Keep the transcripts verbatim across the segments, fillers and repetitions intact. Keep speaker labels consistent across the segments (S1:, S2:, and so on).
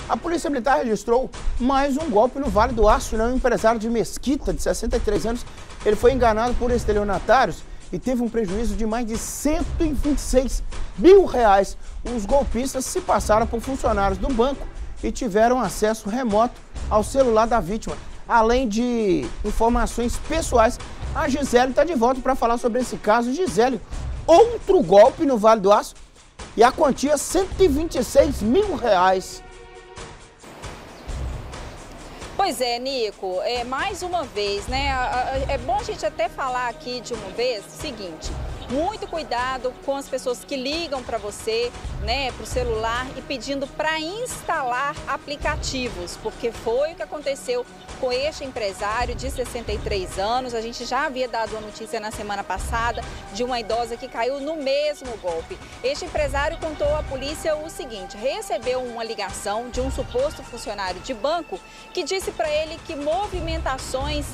S1: A Polícia Militar registrou mais um golpe no Vale do Aço, né? Um empresário de Mesquita, de sessenta e três anos, ele foi enganado por estelionatários e teve um prejuízo de mais de cento e vinte e seis mil reais. Os golpistas se passaram por funcionários do banco e tiveram acesso remoto ao celular da vítima. Além de informações pessoais, a Gisele está de volta para falar sobre esse caso. Gisele, outro golpe no Vale do Aço e a quantia cento e vinte e seis mil reais.
S2: Pois é, Nico, é, mais uma vez, né? É bom a gente até falar aqui de uma vez o seguinte: muito cuidado com as pessoas que ligam para você, né, para o celular e pedindo para instalar aplicativos, porque foi o que aconteceu com este empresário de sessenta e três anos. A gente já havia dado uma notícia na semana passada de uma idosa que caiu no mesmo golpe. Este empresário contou à polícia o seguinte: recebeu uma ligação de um suposto funcionário de banco que disse para ele que movimentações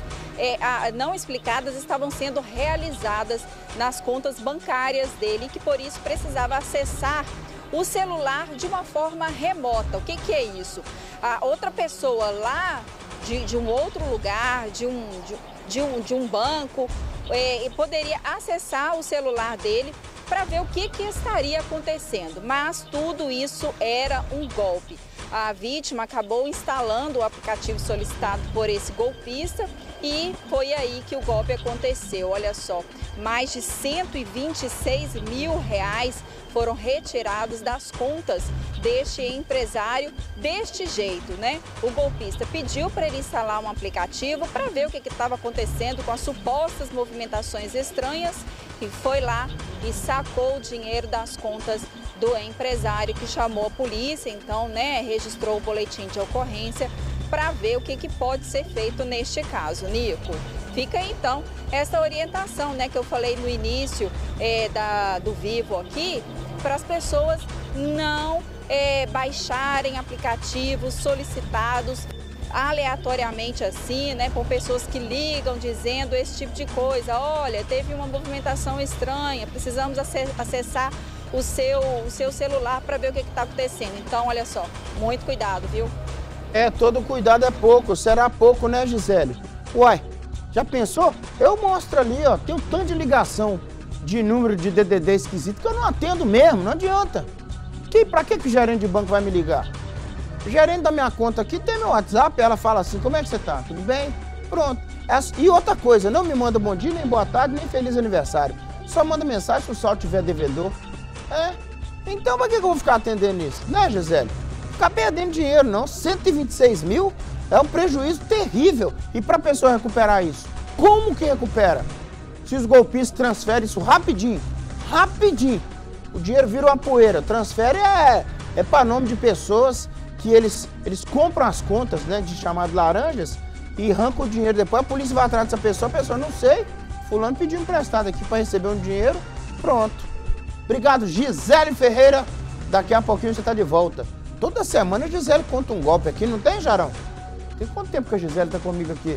S2: é, não explicadas estavam sendo realizadas nas contas bancárias dele e que por isso precisava acessar o celular de uma forma remota. O que, que é isso? A outra pessoa lá de, de um outro lugar, de um, de, de um, de um banco, é, poderia acessar o celular dele para ver o que, que estaria acontecendo. Mas tudo isso era um golpe. A vítima acabou instalando o aplicativo solicitado por esse golpista e foi aí que o golpe aconteceu. Olha só, mais de cento e vinte e seis mil reais foram retirados das contas deste empresário deste jeito, né? O golpista pediu para ele instalar um aplicativo para ver o que estava acontecendo com as supostas movimentações estranhas e foi lá e sacou o dinheiro das contas do empresário, que chamou a polícia, então, né, registrou o boletim de ocorrência para ver o que, que pode ser feito neste caso. Nico, fica aí, então essa orientação, né, que eu falei no início é, da, do Vivo aqui, para as pessoas não é, baixarem aplicativos solicitados aleatoriamente assim, né, por pessoas que ligam dizendo esse tipo de coisa. Olha, teve uma movimentação estranha, precisamos acessar o seu, o seu celular para ver o que está acontecendo. Então, olha só, muito cuidado, viu?
S1: É, todo cuidado é pouco. Será pouco, né, Gisele? Uai, já pensou? Eu mostro ali, ó, tem um tanto de ligação de número de D D D esquisito que eu não atendo mesmo, não adianta. Que, pra que, que o gerente de banco vai me ligar? O gerente da minha conta aqui tem meu WhatsApp, ela fala assim: como é que você tá? Tudo bem? Pronto. E outra coisa, não me manda bom dia, nem boa tarde, nem feliz aniversário. Só manda mensagem se o saldo tiver devedor. É? Então pra que eu vou ficar atendendo isso? Né, Gisele? Ficar perdendo dinheiro não. cento e vinte e seis mil é um prejuízo terrível. E pra pessoa recuperar isso, como que recupera? Se os golpistas transferem isso rapidinho, rapidinho, o dinheiro vira uma poeira. Transfere é, é para nome de pessoas que eles, eles compram as contas, né, de chamado laranjas e arrancam o dinheiro. Depois a polícia vai atrás dessa pessoa, a pessoa: não sei, fulano pediu emprestado aqui para receber um dinheiro, pronto. Obrigado, Gisele Ferreira. Daqui a pouquinho você está de volta. Toda semana a Gisele conta um golpe aqui, não tem, Jarão? Tem quanto tempo que a Gisele está comigo aqui?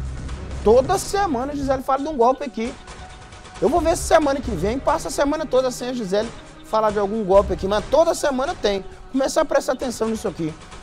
S1: Toda semana a Gisele fala de um golpe aqui. Eu vou ver se semana que vem passa a semana toda sem a Gisele falar de algum golpe aqui, mas toda semana tem. Começar a prestar atenção nisso aqui.